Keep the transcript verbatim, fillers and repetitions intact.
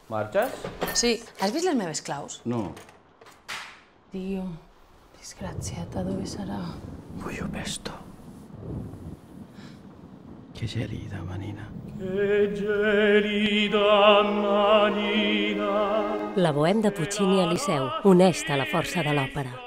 Marxes? Sí. Has vist les meves claus? No. Dio, disgraziata, dove sarà? Voglio pesto. Che gelida, manina. Che gelida, manina. La Bohème de Puccini al Liceu uneix-te a la força de l'òpera.